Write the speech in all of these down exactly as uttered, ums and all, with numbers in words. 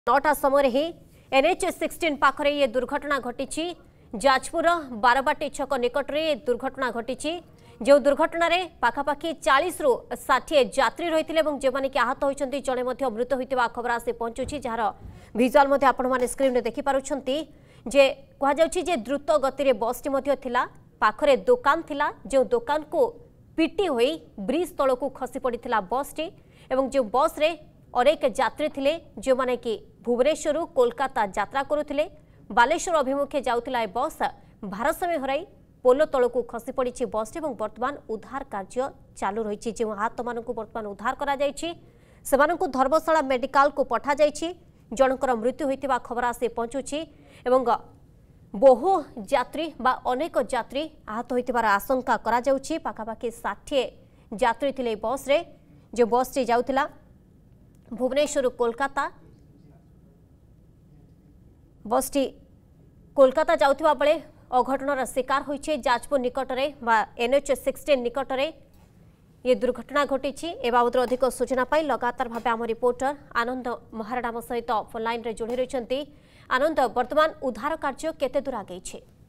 नौटा समय ही NH sixteen पाखरे ये दुर्घटना घटी जाजपुर बारबाटी छक निकट में दुर्घटना घटी जो दुर्घटन पाखापाखि चालीस रु षाठी यात्री रही जो मैंने आहत होती जड़े मृत होता खबर आसी पहुंचुची जार भिजुआल आपण स्क्रीन में देखिपुंट जे कहुचे द्रुत गति बस टी पाखरे दुकान थिला जो दुकान को पिटी होई ब्रिज तल को खसी पड़ा बस टी एवं जो बस रे अनेक यात्री थिले जो माने कि भुवनेश्वर कोलकाता यात्रा करुथिले बालेश्वर अभिमुखे जाउथिला बस भारसाम्य हराई पोलो तल को खसी पड़ी बस और बर्तमान उद्धार कार्य चालू रही जो आहत मान बर्तमान उद्धार करा जायछि सेमानंकु धर्मशाला मेडिकल को पठा जायछि जनकर मृत्यु होइतिबा खबर आसी पहुंचुछि एवं बहु यात्री बा अनेक यात्री आहत होइतिबार आशंका करा जाउछि पाखापाखि षाठी यात्री थिले बस रे जो बस टी जाउथिला भुवनेश्वर कोलकाता बस टी कोलकाता जाउथिबा बेले अघटनर शिकार होइछे जाजपुर निकटरे बा एनएच सिक्सटीन निकटरे ये दुर्घटना घटी ए बाबद अधिक सूचना पाई लगातार भाव आम रिपोर्टर आनंद महाराणा सहित फोन लाइन रे जोड़ी रही आनंद वर्तमान उद्धार कार्य केते दूर आगे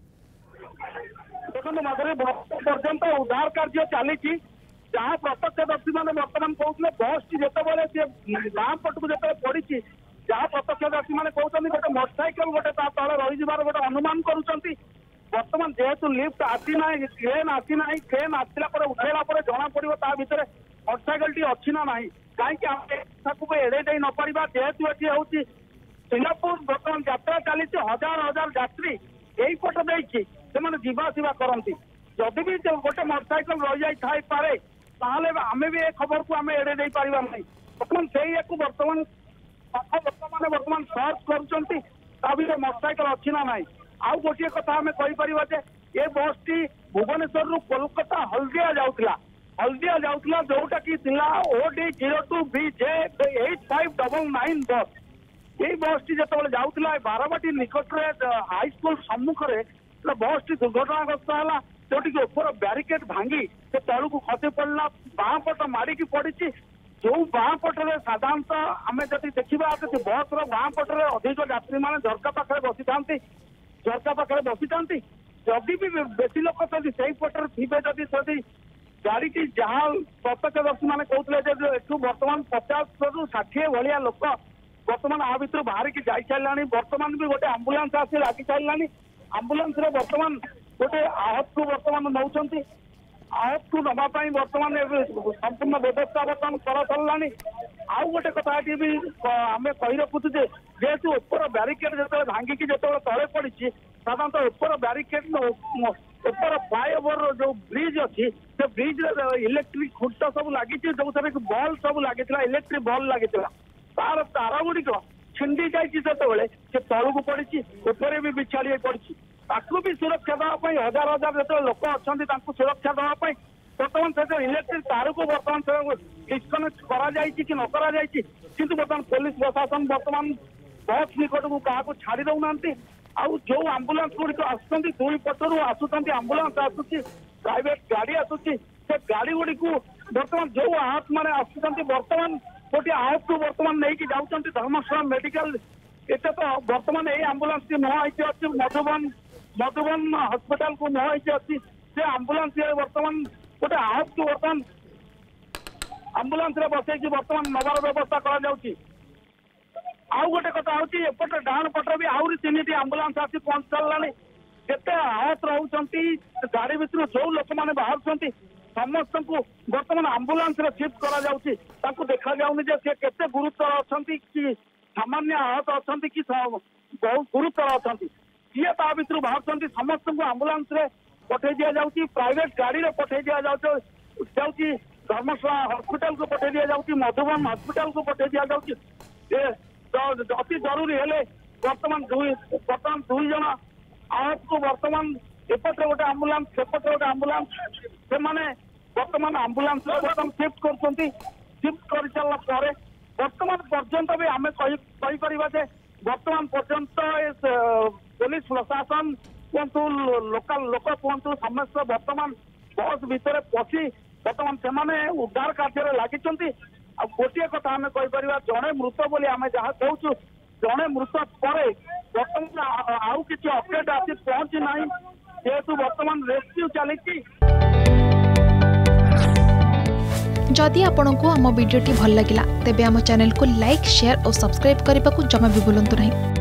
पर्यंत उद्धार कार्य चली जहाँ प्रत्यक्षदर्शी मैंने बर्तमान कहते बस टी जिते बाम पटक जो पड़ी जहाँ प्रत्यक्षदर्शी मैंने कहते गोटे मोटरसाइकेल गोटे तले रही गोटे अनुमान करुँच बर्तमान जेहेतु लिफ्ट आसी ना ट्रेन आसी ना ट्रेन आसला उठेला जना पड़ो ता भर मोटरसाइकेल टी अच्छी ना ना कहीं एड़े दे न पारा जेहेतु ये हूँ सिंगापुर बर्तमान यात्रा चली हजार हजार यात्री यही पट देखिए से जावासवा करती जदि भी गोटे मोटरसाइकेल रही जाए आम भी ए खबर को आम एड़े दे पार ना बर्तमान से बर्तमान बर्तमान बर्तमान सर्च कर मोटरसाइकेल अच्छी ना ना आउ गोटे कथा आम कहीपर ये बस टी भुवनेश्वर रु कोलकाता हल्दिया जाऊला हल्दिया जाऊला जोटा कि OD zero two B J eight five double nine बस यही बस टी जो जाऊला बारबाटी निकट हाईस्कल सम्मुख में बस टी दुर्घटनाग्रस्त है जोटि ऊपर ब्यारिकेड भांगी से तलू को खसी पड़ा बाँ पट मारिकी पड़ी जो बाँ पटरे साधारणतः आम जब देखा बस बाँ पटरे अधिक यात्री मैंने झरका पाखे बसी था झरका पाखे बसी था जदि भी बेसी लोक से पटर थे जदि जदि गाड़ी की जहाँ प्रत्यक्षदर्शी मैंने कहते एठू बर्तमान पचास रु षाठी भाया लोक बर्तमान आ भर बाहर की जाई सारा बर्तमान भी गोटे आंबुलांस आसी लगी सारा आंबुलांस बर्तमान गोटे आहत को बर्तमान नौकरी आहत को नापी बर्तमान संपूर्ण व्यवस्था बर्तमान कर चललानी आउ गोटे कथा भी आम कही रखुचे जेहेतु ऊपर ब्यारिकेड जो भांगिकी जो तले पड़ी साधारणतः ऊपर ब्यारिकेड ऊपर फ्लाईओवर जो ब्रिज अच्छी से ब्रिज इलेक्ट्रिक खुंट सब लगी जो बल्ब सब लगी इलेक्ट्रिक बल्ब लगी तार तार गुड़िक छिंडी जाते से तलू को पड़ी ऊपर भी बिछाड़ी पड़ी ताकू भी सुरक्षा देवाई हजार हजार जो लोक अच्छा सुरक्षा देवाई बर्तमान से इलेक्ट्रिक तार को बर्तमान डिस्कनेक्ट करा कि न करा किंतु बर्तमान पुलिस प्रशासन बर्तमान बस निकट को क्या छाड़ी दौना आउ जो आंबुलांस गुड़िक आसुँच दुई पटर आसुँच आंबुलांस आसूसी प्राइवेट गाड़ी आसूसी से गाड़ी गुड़ी को बर्तमान जो आहत मैंने आसुँच बर्तमान गोटे आहत को बर्तमान नहीं जाऊँ धर्मशाला मेडिकल एट तो बर्तमान यही आंबुलांस की मुहाई अच्छी मधुबन मधुबन हस्पिटाल को मुहाई अच्छी से आंबुलांस बर्तमान गोटे आहत को बर्तमान आंबुलांस बसई बर्तमान नवार व्यवस्था कर आउ गोटे कथा हूँ एपटे डाण पटे भी आहरी तीन टी आंबुलांस आसी पहुंच सारे केते आहत रोचंती गाड़ी भितर जो लोक मैंने बाहर समस्त को बर्तमान आंबुलांस शिफ्ट करा देखा जाऊनी जे केते गुरुतर अच्छा कि सामान्य आहत अच्छा कि बहुत गुरुतर अच्छा किए ता भर बाहर समस्त को आंबुलांस पठे दि जाऊँगी प्राइवेट गाड़ी में पठे दि जाऊँगी धर्मशाला हस्पिटाल को पठे दि जाऊँगी मधुबन हस्पिटाल को पठे दि जाऊँगी अति जरूरी है बर्तमान दुई बर्तमान दुई जन आहत को बर्तमान एपटे गोटे आंबुलांस सेपटे गोटे आंबुलांस से माने बर्तमान आंबुलांस बर्तमान शिफ्ट कर शिफ्ट कर सारा बर्तमान पर्यंत भी आम कहीपर बर्तमान पर्यंत पुलिस प्रशासन कहतु लोकाल लोक कहतु समस्त बर्तमान बस भितर पशि बर्तमान से उद्धार कार्य लगी गोटे कथा आम कहीपर जड़े मृत बोली आम जहाँ कहूँ जड़े मृत पर बर्तमान आउ किसी अपडेट आसी पहुंची ना जेहेतु बर्तमान रेस्क्यू चली। जदि आपंक आम भिडी भल लगा तेब आम चैनल को लाइक शेयर और सब्सक्राइब करने को जमा भी भूलु नहीं।